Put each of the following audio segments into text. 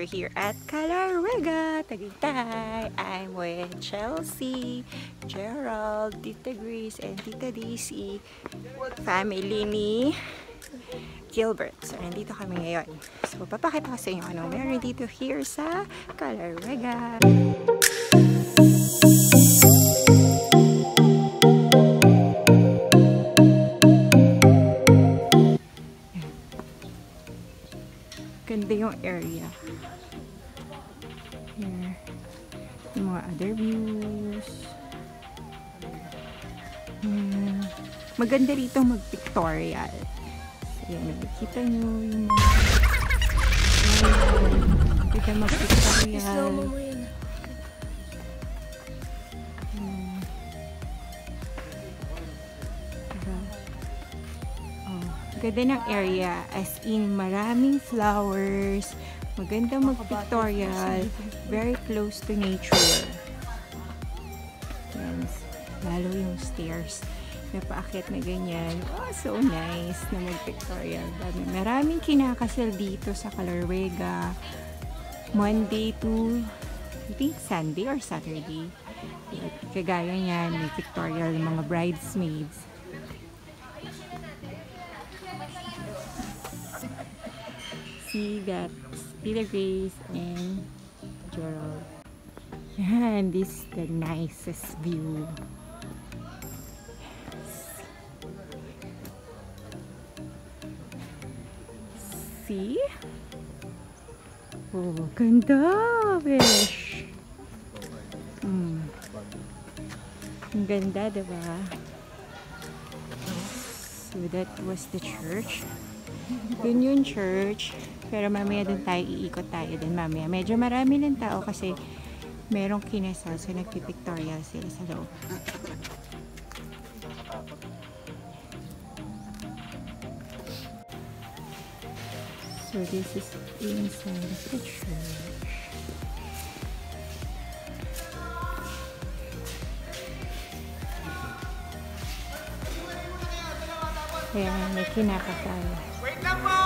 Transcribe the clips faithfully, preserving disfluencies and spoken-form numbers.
here at Calaruega, Tagaytay. I'm with Chelsea, Gerald, Tita Grace, and Tita Daisy. Family ni Gilbert. So, nandito kami ngayon. So, papakita ko sa inyo anong meron dito here sa Calaruega. Ganda yung area. Here. Yung mga other views. Here. Maganda rito mag-pictorial. So, yan. Nakikita nyo yung mga... Maganda mag-pictorial. Ganda ng area, as in maraming flowers, maganda mag-pictorial, very close to nature. Yan, lalo yung stairs na paakyat na ganyan. Oh, so nice na mag-pictorial. Maraming kinakasal dito sa Calaruega, Monday to I think Sunday or Saturday. Kagaya niyan, may pictorial ng mga bridesmaids. See that Tita Grace and Gerald. And this is the nicest view. See? Oh, ganda, besh. Hmm. Ang ganda, diba? So that was the church. Dun yung church. Pero mamaya dun tayo, iikot tayo dun mamaya. Medyo marami ng tao kasi merong kinasal. So nagpipictorial sila sa loob. So this is inside of the church. Kaya may kinakasal. Wait lang po!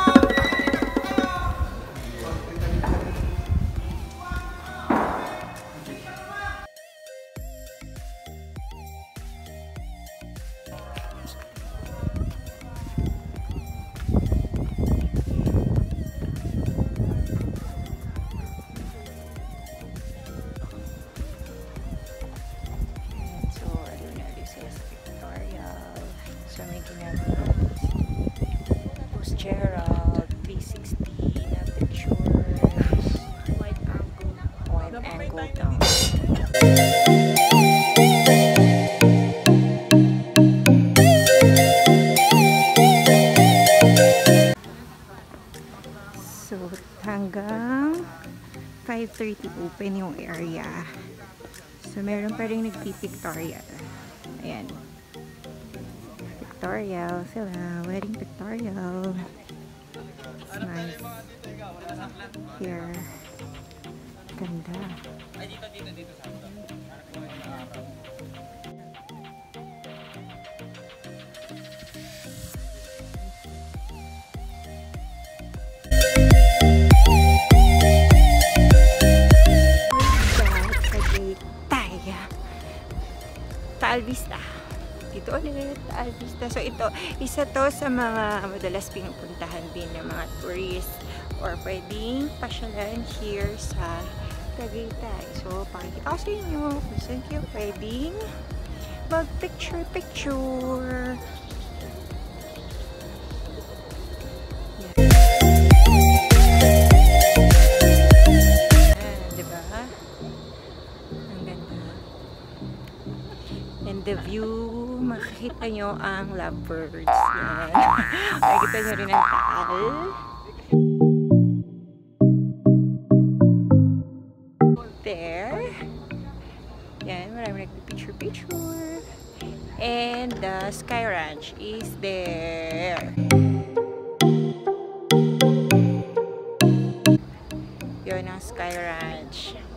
So, may ginagawa tapos Gerald three sixty na pictures, wide angle wide angle down. So hanggang five thirty open yung area. So meron pa rin nagpipictorial. Ayan, pictorial sila, wedding pictorial. It's nice here. Ganda. Taal Vista. Dito ulit, Taal Vista. So ito, isa to sa mga madalas pinupuntahan din ng mga tourists or pwedeng pasyalan here sa Tagaytay. So pakikita ko sa inyo kung saan kayo pwedeng mag picture picture. Yan. Yan, diba? Ang ganda. And the view, makikita nyo ang lovebirds. Yan. Makikita nyo rin ang taal. There. Yan, marami nagpipicture-picture. And the Sky Ranch is there. Yun ang Sky Ranch.